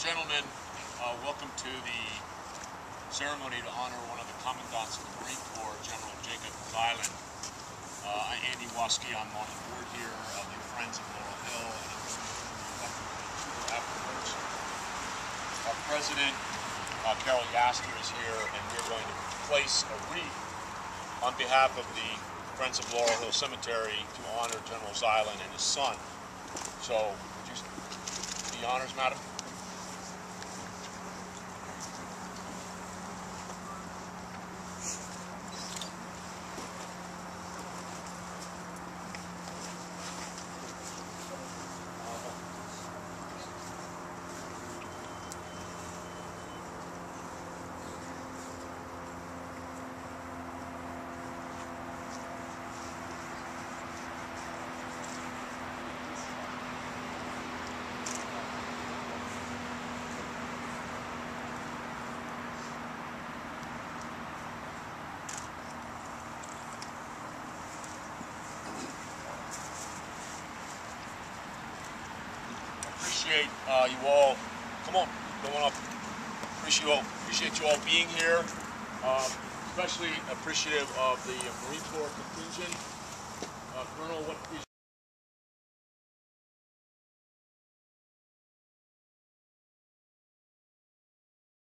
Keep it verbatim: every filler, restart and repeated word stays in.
gentlemen, uh, welcome to the ceremony to honor one of the commandants of the Marine Corps, General Jacob Zeilin. Uh, I'm Andy Waski. I'm on the board here of the Friends of Laurel Hill, and I'm going to tour afterwards. Our president, uh, Carol Yaster, is here, and we're going to place a wreath on behalf of the Friends of Laurel Hill Cemetery to honor General Zeilin and his son. So, would you do the honors, madam? Appreciate uh, you all. Come on, come on up. Appreciate you all. Appreciate you all being here. Um, especially appreciative of the Marine Corps contingent